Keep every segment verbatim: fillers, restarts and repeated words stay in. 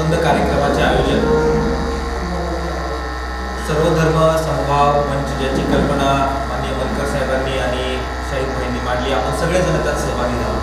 आनंद कार्यक्रमाचे आयोजन सर्वधर्म समभाव मंच ज्याची कल्पना माननीय बनकर साहेबांनी आणि शाहीद भाईंनी मांडली, आपण सगळेजण त्यात सहभागी झालो.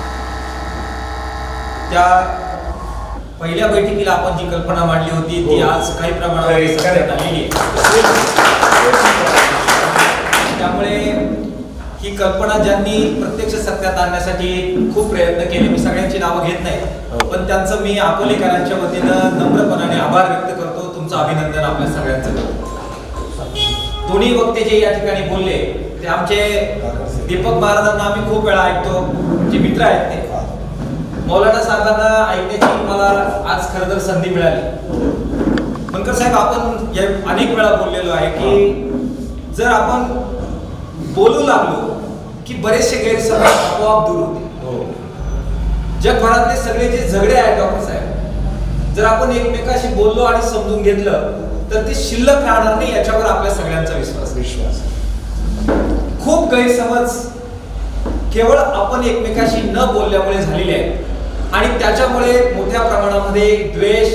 त्या पहिल्या बैठकीला आपण जी कल्पना मांडली होती ती आज काही प्रमाणावर सत्यात आलेली आहे. त्यामुळे ही कल्पना ज्यांनी प्रत्यक्ष सत्यात आणण्यासाठी खूप प्रयत्न केले, मी सगळ्यांची नावं घेत नाही, पण त्यांचं मी अकोलेकरांच्या वतीनं नम्रपणाने आभार व्यक्त करतो. तुमचं अभिनंदन आपल्या सगळ्यांचं करतो. दोन्ही वक्ते जे या ठिकाणी बोलले ते आमचे दीपक महाराजांना आम्ही खूप वेळा ऐकतो, जे मित्र आहेत ते. मौलाना साहेबांना ऐकण्याची मला आज खरं तर संधी मिळाली. बनकर साहेब, आपण अनेक वेळा बोललेलो आहे की जर आपण बोलू लागलो की बरेचसे गैरसमज आपोआप दूर होते. जगभरातले सगळे जे झगडे आहेत डॉक्टर साहेब, जर आपण एकमेकाशी बोललो आणि समजून घेतलं तर ते शिल्लक राहणार नाही, याच्यावर आपल्या सगळ्यांचा विश्वास विश्वास खूप गैरसमज केवळ आपण एकमेकाशी न बोलल्यामुळे झालेले आहेत आणि त्याच्यामुळे मोठ्या प्रमाणामध्ये द्वेष,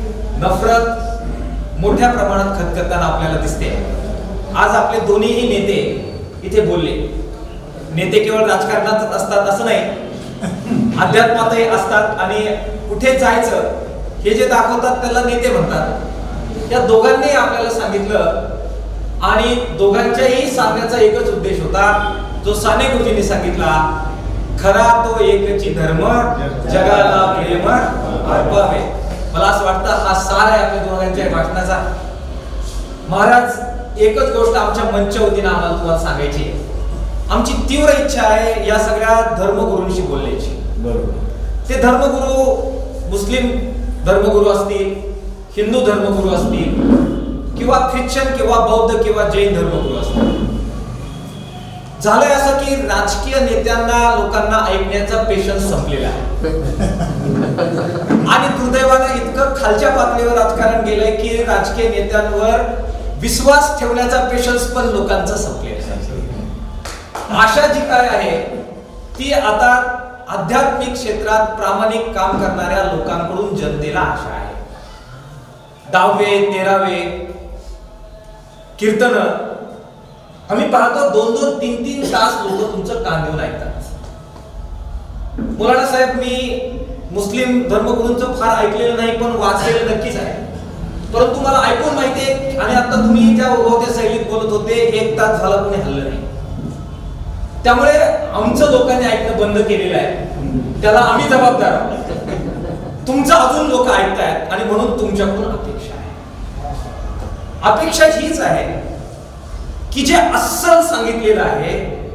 नफरत मोठ्या प्रमाणात खतखताना आपल्याला दिसते. आज आपले दोन्हीही नेते इथे बोलले. नेते केवळ राजकारणातच असतात असं नाही, अध्यात्मातही असतात आणि कुठे जायचं हे जे दाखवतात त्याला नेते म्हणतात. या दोघांनी आपल्याला सांगितलं आणि दोघांच्याही सांगण्याचा एकच उद्देश होता, जो साने गुरुजींनी सांगितला, खरा तो एकची धर्म जगाला प्रेम अर्पावे. मला असं वाटतं हा सार आहे आपल्या दोघांच्या भाषणाचा. महाराज, एकच गोष्ट आमच्या मंच वतीनं आम्हाला तुम्हाला सांगायची आहे. आमची तीव्र इच्छा आहे या सगळ्या धर्मगुरूंशी बोलण्याची. बरोबर. ते धर्मगुरू मुस्लिम धर्मगुरू असतील, हिंदू धर्मगुरू असतील किंवा ख्रिश्चन किंवा बौद्ध किंवा जैन धर्मगुरू असतील. झालंय असं की राजकीय नेत्यांना लोकांना ऐकण्याचा पेशन्स संपलेला आहे आणि दुर्दैवानं इतकं खालच्या पातळीवर राजकारण गेलंय की राजकीय नेत्यांवर विश्वास ठेवण्याचा पेशन्स पण लोकांचा संपलेला आहे. आशा जी काय आहे ती आता आध्यात्मिक क्षेत्रात प्रामाणिक काम करणाऱ्या लोकांकडून जनतेला आशा आहे. दहावे तेरावे कीर्तन आम्ही पाहतो, दोन दोन तीन तीन तास लोक तुमचं कान देऊन ऐकतात. मौलाना साहेब, मी मुस्लिम धर्मगुरूंचं फार ऐकलेलं नाही पण वाचलेलं नक्कीच आहे. परंतु मला ऐकून माहितीये आणि आता तुम्ही ज्या उभवत्या शैलीत बोलत होते, एक तास झाला कोणी हल्लं नाही. त्यामुळे आमचं लोकांनी ऐकणं बंद केलेलं आहे, त्याला आम्ही जबाबदार आहोत. तुमचं अजून लोक ऐकतायत आणि म्हणून तुमच्याकडून अपेक्षा आहे. अपेक्षा हीच आहे की जे अस्सल सांगितलेलं आहे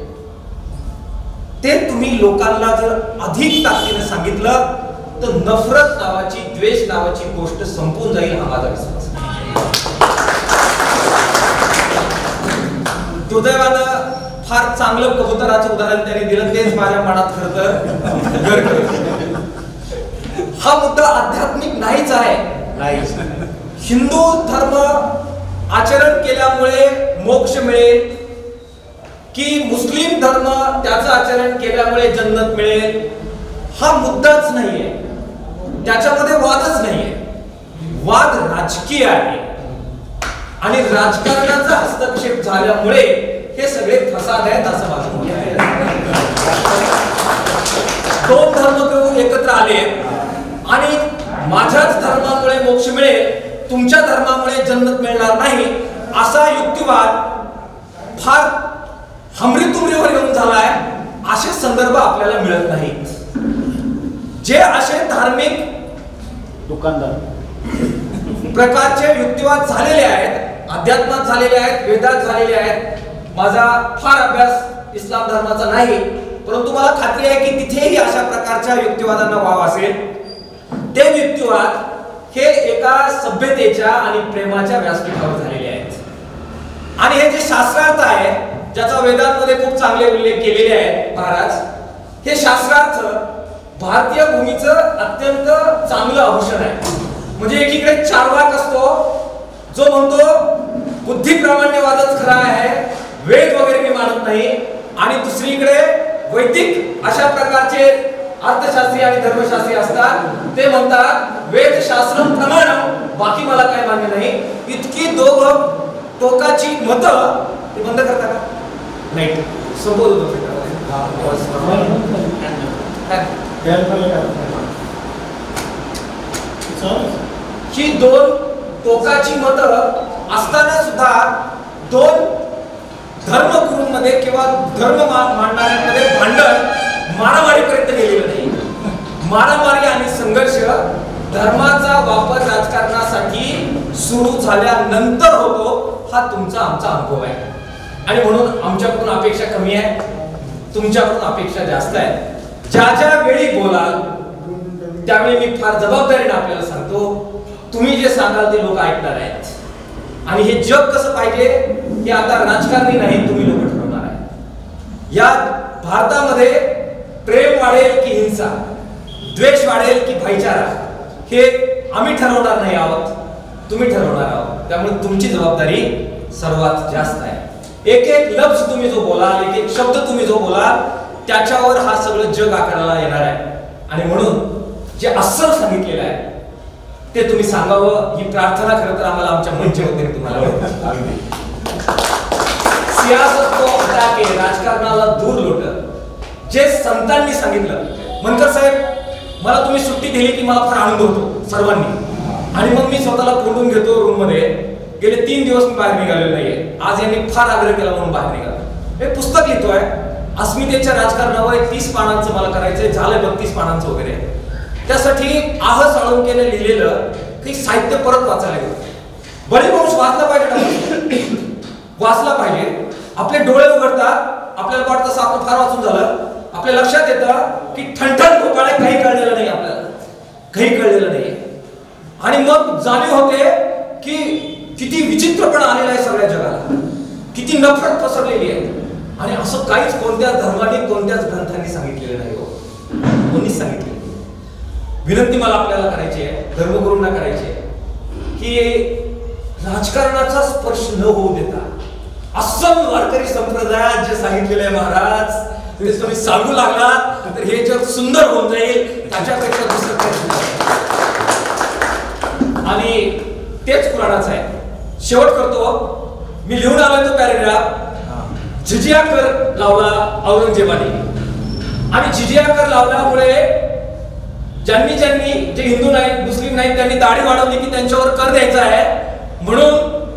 ते तुम्ही लोकांना जर अधिक ताकदीने सांगितलं तर नफरत नावाची, द्वेष नावाची गोष्ट संपून जाईल, हा माझा विश्वास आहे. दुर्दैवानं फार चांगलं कबुतराचं उदाहरण त्यांनी दिलं, तेच माझ्या मनात खरं तर घर करतं. हा मुद्दा आध्यात्मिक नाहीच आहे. हिंदू धर्म आचरण केल्यामुळे मोक्ष मिळेल की मुस्लिम धर्म त्याचं आचरण केल्यामुळे जन्नत मिळेल, हा मुद्दाच नाहीये. त्याच्यामध्ये वादच नाहीये. वाद राजकीय आहे आणि राजकारणाचा हस्तक्षेप झाल्यामुळे हे सगळे फसाद आहेत असं माझं मत आहे. दोन धर्मगुरू एकत्र आले आणि माझ्याच धर्मामुळे मोक्ष मिळेल, तुमच्या धर्मामुळे जन्नत मिळणार नाही, असा युक्तिवाद फार हमरीतुमरीवर येऊन झालाय. असे संदर्भ आपल्याला मिळत नाहीत. जे असे धार्मिक दुकानदार प्रकारचे युक्तिवाद झालेले आहेत, अध्यात्मात झालेले आहेत, वेदात झालेले आहेत. माझा फार अभ्यास इस्लाम धर्माचा नाही, परंतु मला खात्री आहे की तिथेही अशा प्रकारच्या युक्तिवादांना वाव असेल. ते युक्तिवाद हे एका सभ्यतेच्या आणि प्रेमाच्या व्यासपीठावर झालेले आहेत आणि हे जे शास्त्रार्थ आहे ज्याचा वेदांमध्ये खूप चांगले उल्लेख केलेले आहेत महाराज, हे शास्त्रार्थ भारतीय भूमीचं अत्यंत चांगलं आभूषण आहे. म्हणजे एकीकडे चार्वाक असतो जो म्हणतो बुद्धी प्रामाण्यवादच खरा आहे, वेद वगैरे मी मानत नाही, आणि दुसरीकडे वैदिक अशा प्रकारचे अर्थशास्त्री आणि धर्मशास्त्री असतात ते म्हणतात वेदशास्त्र प्रमाण, बाकी मला काय मान्य नाही. इतकी दोघं टोकाची मतं ते बंद करता का? नाही. संबोध होतो ही दोन टोकाची मतं असताना सुद्धा दोन धर्मगुरूंमध्ये किंवा धर्म मांडणाऱ्यांमध्ये भांडण मारामारीपर्यंत गेलेलं नाही. मारामारी आणि संघर्ष धर्माचा वापर राजकारणासाठी सुरू झाल्यानंतर होतो, हा तुमचा आमचा अनुभव आहे. आणि म्हणून आमच्याकडून अपेक्षा कमी आहे, तुमच्याकडून अपेक्षा जास्त आहे. ज्या ज्या वेळी बोलाल त्यावेळी मी फार जबाबदारीने आपल्याला सांगतो, तुम्ही जे सांगाल ते लोक ऐकणार आहेत. आणि हे जग कसं पाहिजे हे आता राजकारणी नाही, तुम्ही लोक ठरवणार आहे. या भारतामध्ये प्रेम वाढेल की हिंसा, द्वेष वाढेल की भाईचारा, हे आम्ही ठरवणार नाही आहोत, तुम्ही ठरवणार आहोत. त्यामुळे तुमची जबाबदारी सर्वात जास्त आहे. एक एक लफ्ज तुम्ही जो बोलाल, एक एक शब्द तुम्ही जो बोलाल, त्याच्यावर हा सगळं जग आकाराला येणार आहे. आणि म्हणून जे अस्सल सांगितलेलं आहे ते तुम्ही सांगावं, ही प्रार्थना खरं तर आम्हाला आमच्या मंच वगैरे तुम्हाला. सियासत को हटा के राजकारणाला दूर लोटत, जे संतांनी सांगितलं. मनकर साहेब, मला तुम्ही सुट्टी दिली की मला फार आनंद होतो सर्वांनी. आणि मग मी स्वतःला कोंडून घेतो रूम मध्ये. गेले तीन दिवस मी बाहेर निघालेलो नाहीये. आज यांनी फार आग्रह केला म्हणून बाहेर निघालो. हे पुस्तक लिहितोय अस्मितेच्या राजकारणावर, तीस पानांचं मला करायचंय, झालंय बत्तीस पानांचं वगैरे. त्यासाठी आह साळुंकेने लिहिलेलं काही साहित्य परत वाचायला गेलो. बळीवंश वाचला पाहिजे, वाचला पाहिजे. आपले डोळे उघडतात, आपल्याला वाटतं सापड फार वाचून झालं, आपल्या लक्षात येतं की ठणठण घोटाळे काही कळलेलं नाही, आपल्याला काही कळलेलं नाही. आणि मग जाणीव होते की किती विचित्रपणा आलेला आहे सगळ्या जगाला, किती नफरत पसरलेली आहे. आणि असं काहीच कोणत्या धर्माने कोणत्याच ग्रंथांनी सांगितलेलं नाही हो, कोणीच सांगितलं. विनंती मला आपल्याला करायची आहे, धर्मगुरूंना करायची आहे की राजकारणाचा स्पर्श न होऊ देता अस्सल वारकरी संप्रदायात जे सांगितलेले आहे महाराज, ते तुम्ही सांगू लागलात तर हे जग सुंदर होऊन जाईल, त्याच्यापेक्षा दुसरं काही. आणि तेच पुराणाचं आहे. शेवट करतो मी, लिहून आलोय तो पॅरेग्राफ. जिजिया कर लावला औरंगजेबाने, आणि जिजिया कर लावल्यामुळे ज्यांनी ज्यांनी जे हिंदू नाहीत, मुस्लिम नाहीत, त्यांनी दाढी वाढवली की त्यांच्यावर कर द्यायचा आहे म्हणून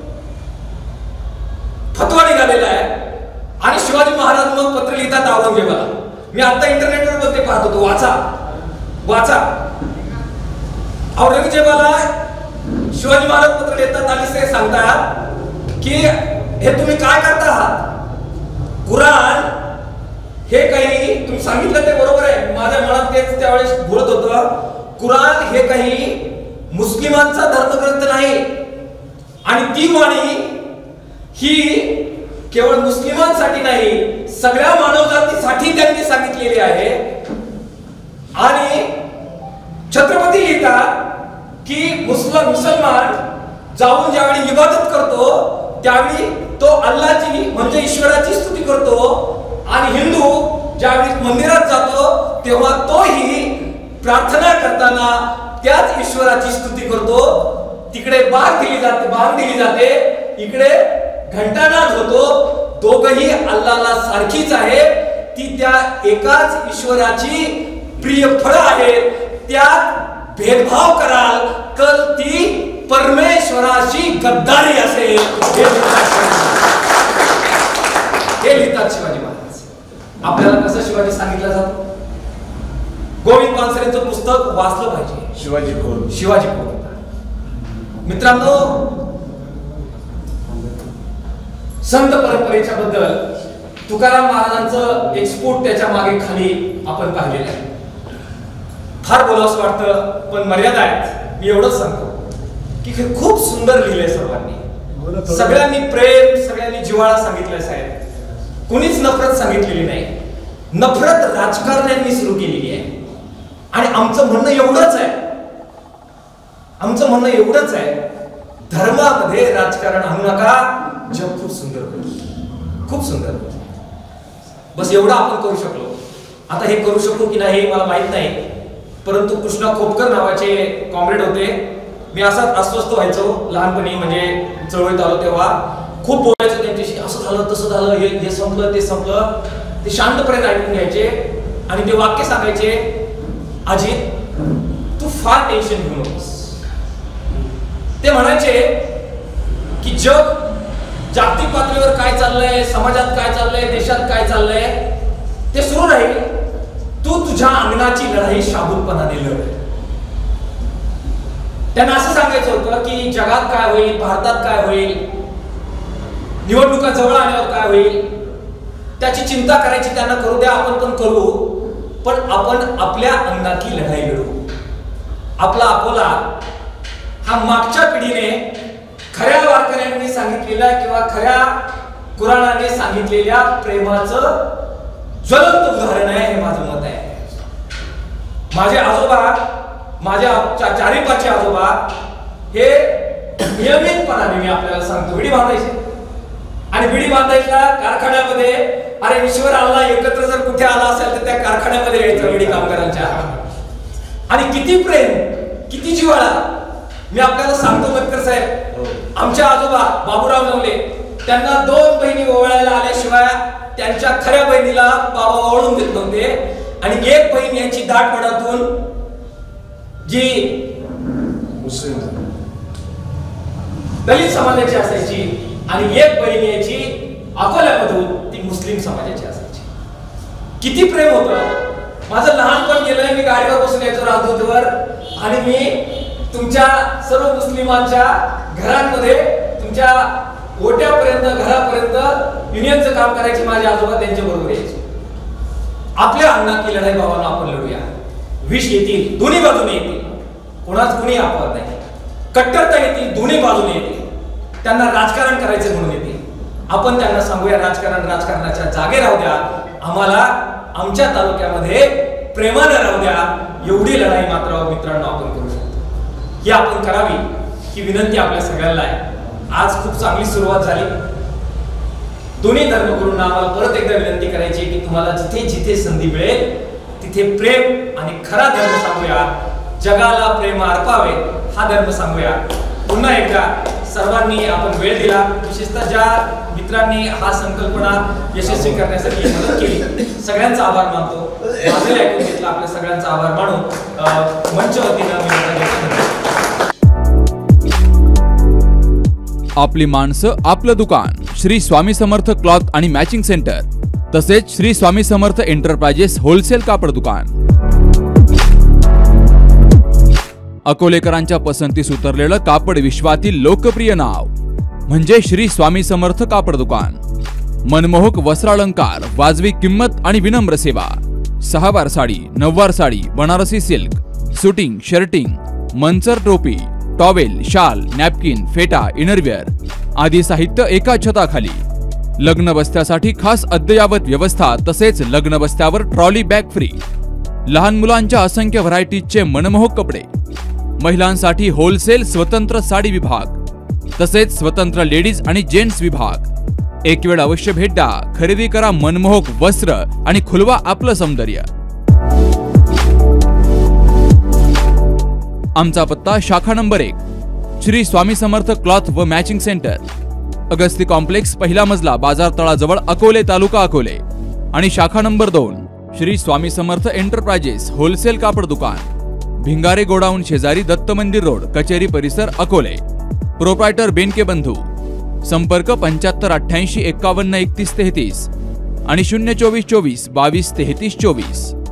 फतवा निघालेला आहे. आणि शिवाजी महाराज मग पत्र लिहितात औरंगजेबाला. मी आता इंटरनेटवर बोलते, पाहत होतो, वाचा वाचा. औरंगजेबाला शिवाजी महाराज पत्र लिहितात आणि ते सांगतात की हे तुम्ही काय करता आहात. कुराण हे काही तुम्ही सांगितलं ते बरोबर आहे, माझ्या मनात तेच त्यावेळेस घोळत होतं. कुराण हे काही मुस्लिमांचा धर्मग्रंथ नाही, आणि ती वाणी ही केवळ मुस्लिमांसाठी नाही, सगळ्या मानवजातीसाठी त्यांनी सांगितलेली आहे. आणि छत्रपती लिहितात की मुस्लिम मुसलमान जाऊन ज्यावेळी इबादत करतो त्यावेळी तो अल्लाची म्हणजे ईश्वराची स्तुती करतो, आणि हिंदू ज्यावेळी मंदिरात जातो तेव्हा तोही प्रार्थना करताना त्याच ईश्वराची स्तुती करतो. तिकडे बाग दिली जाते, बाग दिली जाते, इकडे घंटानाद होतो. दोघही अल्लाला सारखीच आहे. ती त्या एकाच ईश्वराची प्रिय फळं आहेत. त्यात भेदभाव कराल तर ती परमेश्वराची गद्दारी असेल, हे लिहितात शिवाजी महाराज. आपल्याला कसं शिवाजी सांगितलं जातो. गोविंद पानसरेंचं पुस्तक वाचलं पाहिजे, शिवाजी कोण, शिवाजी कोण. मित्रांनो, संत परंपरेच्या बद्दल तुकाराम महाराजांचं एक स्फोट त्याच्या मागे खाली आपण पाहिलेलं आहे. फार बोलावंसं वाटतं पण मर्यादा आहेत. मी एवढंच सांगतो की हे खूप सुंदर लिहिलंय सर्वांनी. सगळ्यांनी प्रेम, सगळ्यांनी जिव्हाळा सांगितलाय साहेब. कुणीच नफरत सांगितलेली नाही. नफरत राजकारण्यांनी सुरू केलेली आहे. आणि आमचं म्हणणं एवढंच आहे, आमचं म्हणणं एवढंच आहे, धर्मामध्ये राजकारण आणू नका. जग खूप सुंदर होईल, खूप सुंदर होईल. बस एवढं आपण करू शकलो. आता हे करू शकू की नाही मला माहित नाही, परंतु कृष्णा खोपकर नावाचे कॉम्रेड होते. मी असाच अस्वस्थ व्हायचो लहानपणी, म्हणजे चळवळीत आलो तेव्हा खूप बोलायचो त्यांच्याशी, असं झालं तसं झालं, हे हे संपलं ते संपलं. ते शांतपणे ऐकून घ्यायचे आणि ते वाक्य सांगायचे, अजित तू फार टेन्शन घेऊ नकोस. ते म्हणायचे की जग जागतिक पातळीवर काय चाललंय, समाजात काय चाललंय, देशात काय चाललंय ते सुरू राहील, तू तुझ्या अंगणाची लढाई शाबूतपणाने लढ. त्यांना असं सांगायचं होतं की जगात काय होईल, भारतात काय होईल, निवडणुका जवळ आल्यावर काय होईल त्याची चिंता करायची त्यांना करू द्या, आपण पण करू, पण आपण आपल्या अंगणातली लढाई लढू. आपला अकोला हा मागच्या पिढीने खऱ्या वारकऱ्यांनी सांगितलेल्या किंवा खऱ्या कुराणाने सांगितलेल्या प्रेमाचं ज्वलंत उदाहरण आहे, हे माझं मत आहे. माझे आजोबा, माझ्या चारी पाचशे आजोबा हे नियमितपणाने, मी आपल्याला सांगतो, विडी बांधायचे. आणि विडी बांधायच्या कारखान्यामध्ये, अरे ईश्वर अल्लाह एकत्र जर कुठे आला असेल तर त्या कारखान्यामध्ये यायचं विडी कामगारांच्या. आणि किती प्रेम, किती जिव्हाळा. मी आपल्याला सांगतो मतकर साहेब, आमच्या आजोबा बाबूराव नवले, त्यांना दोन बहिणी ओवाळायला आल्याशिवाय त्यांच्या खऱ्या बहिणीला बाबा ओवाळून देत नव्हते. आणि एक बहीण यांची दाटपडातून जी मुस्लिम दलित समाजाची असायची आणि एक बहीण याची अकोल्यामधून ती मुस्लिम समाजाची असायची. किती प्रेम होतं. माझं लहानपण गेलंय, मी गाडीवर बसून यायचो राजदूतवर आणि मी तुमच्या सर्व मुस्लिमांच्या घरांमध्ये, तुमच्या ओट्यापर्यंत, घरापर्यंत युनियनचं काम करायचे माझे आजोबा, त्यांच्या बरोबर यायचे. आपल्या अंगणातली लढाई भावांना आपण लढूया. विष येतील, दोन्ही बाजूने येतील, कोणाच कुणी आपवत नाही. कट्टरता येतील, दोन्ही बाजूने येतील. त्यांना राजकारण करायचं म्हणून येतील. आपण त्यांना सांगूया राजकारण राजकारणाच्या जागे राहू द्या, आम्हाला आमच्या तालुक्यामध्ये प्रेमाने राहू द्या. एवढी लढाई मात्र मित्रांनो आपण करू शकतो. ही आपण करावी ही विनंती आपल्या सगळ्यांना आहे. आज खूप चांगली सुरुवात झाली. दोन्ही धर्मगुरूंना आम्हाला परत एकदा विनंती करायची की तुम्हाला जिथे जिथे संधी मिळेल तिथे प्रेम आणि खरा धर्म सांगूया. जगाला प्रेम अर्पावे हा धर्म सांगूया. पुन्हा एकदा सर्वांनी आपण वेळ दिला, विशेषतः ज्या मित्रांनी हा संकल्पना यशस्वी करण्यासाठी मदत केली, सगळ्यांचा आभार मानतो. माझे ऐकून घेतला, आपल्या सगळ्यांचा आभार मानून मंच वतीनं मी आपली माणसं आपलं दुकान श्री स्वामी समर्थ क्लॉथ आणि मॅचिंग सेंटर, तसेच श्री स्वामी समर्थ एंटरप्राइजेस होलसेल कापड दुकान. अकोलेकरांच्या पसंतीस उतरलेलं कापड विश्वातील लोकप्रिय नाव म्हणजे श्री स्वामी समर्थ कापड दुकान. मनमोहक वस्त्रालंकार, वाजवी किंमत आणि विनम्र सेवा. सहावार sari, नववार sari, Banarasi silk, suiting, shirting, Manchar टोपी, टॉवेल, शाल, नॅपकिन, फेटा, इनरवेअर आदी साहित्य एका छताखाली. लग्न बस्त्यासाठी खास अद्ययावत व्यवस्था, तसेच लग्न बस्त्यावर ट्रॉली बॅग फ्री. लहान मुलांच्या असंख्य व्हरायटीजचे मनमोहक कपडे. महिलांसाठी होलसेल स्वतंत्र साडी विभाग, तसेच स्वतंत्र लेडीज आणि जेंट्स विभाग. एक वेळ अवश्य भेट द्या. खरेदी करा मनमोहक वस्त्र आणि खुलवा आपलं सौंदर्य. आमचा पत्ता शाखा नंबर एक, श्री स्वामी समर्थ क्लॉथ व मॅचिंग सेंटर, अगस्ती कॉम्प्लेक्स, पहिला मजला, बाजार तळाजवळ, अकोले, तालुका अकोले. आणि शाखा नंबर दोन, श्री स्वामी समर्थ एंटरप्राइजेस होलसेल कापड दुकान, भिंगारे गोडाऊन शेजारी, दत्त मंदिर रोड, कचेरी परिसर, अकोले. प्रोप्रायटर बेनके बंधू. संपर्क पंच्याहत्तर अठ्ठ्याऐंशी एक्कावन्न एकतीस तेहतीस आणि शून्य चोवीस चोवीस बावीस तेहतीस चोवीस.